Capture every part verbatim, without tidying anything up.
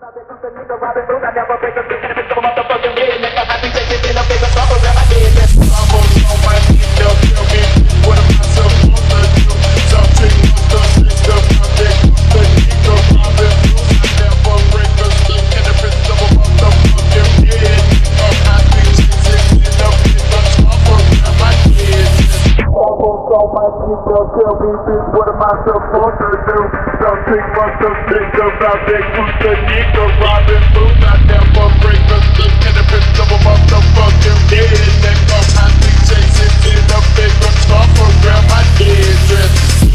What am I supposed to do? Something must have think about that goose the nigga Robin Hood. I never break the stick and if it's double motherfucking dead. Neck up, I think chasing in a big top around my head dress.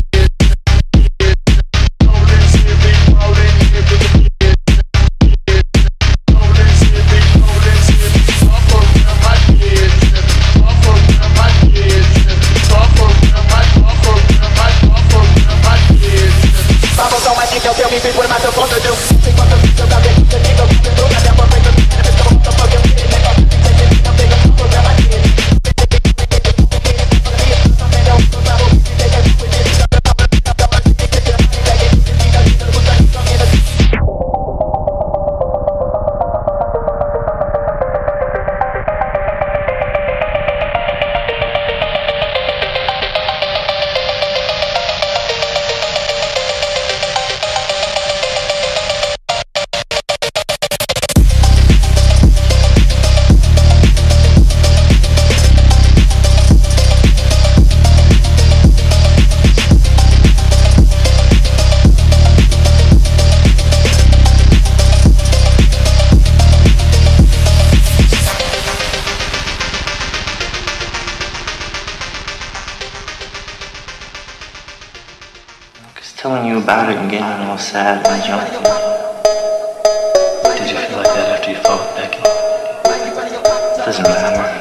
Police hit me, police hit me, police hit me, police hit me, top around my head dress, top around my head dress, top around my, top around my, top around my head dress. Bubbles on my dick, they'll tell me, bitch, what am I supposed to do? Think what the fuck about it, the nigga, the nigga, I never break the stick and if it's double motherfucking dead. Neck up, chasing in a big top around my head. Telling you about it and getting all sad and jumpy. Did you feel like that after you fought with Becky? Doesn't matter.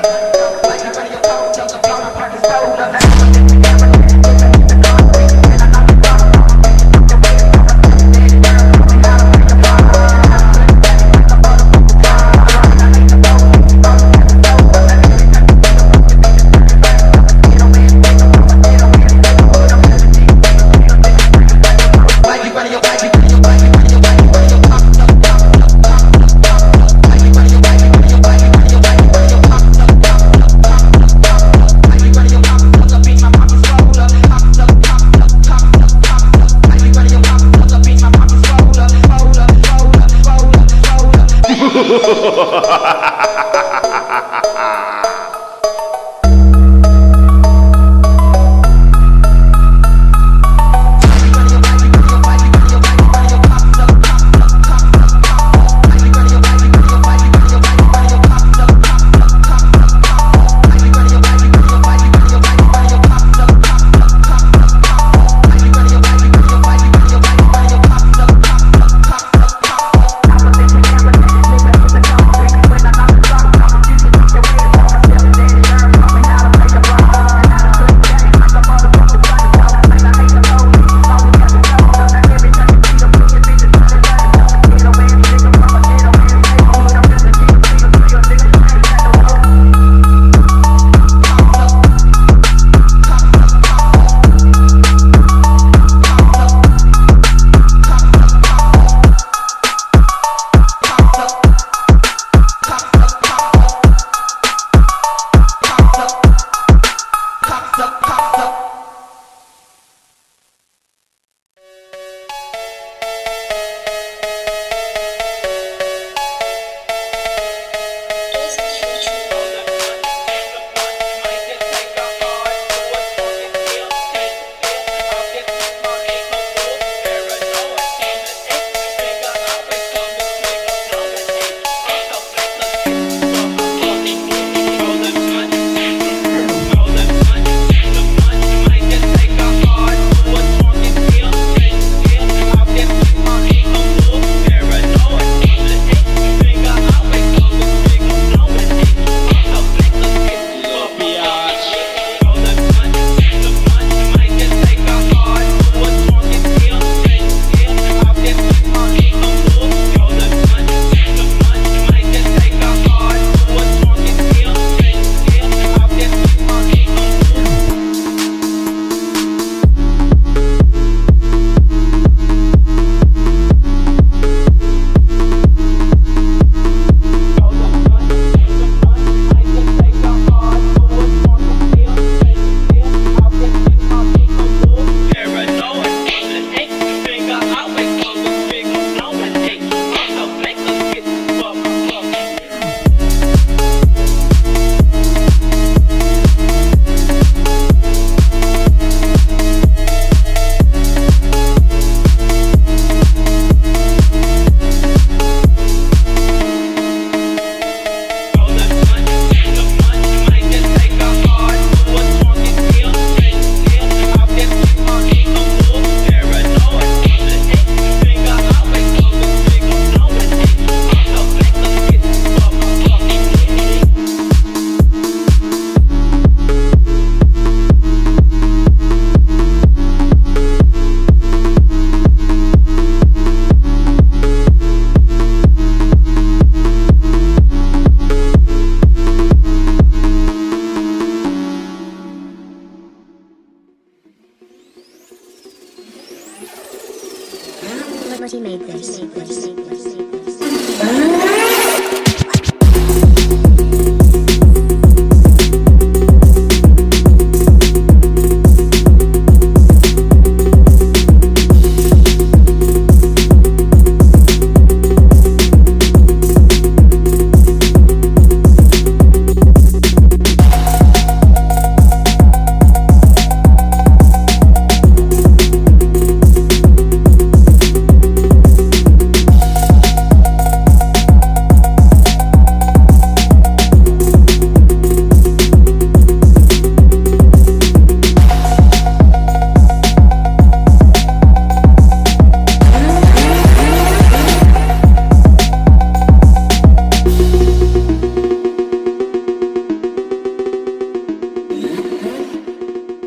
She made this.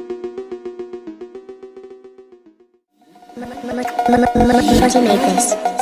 She made this.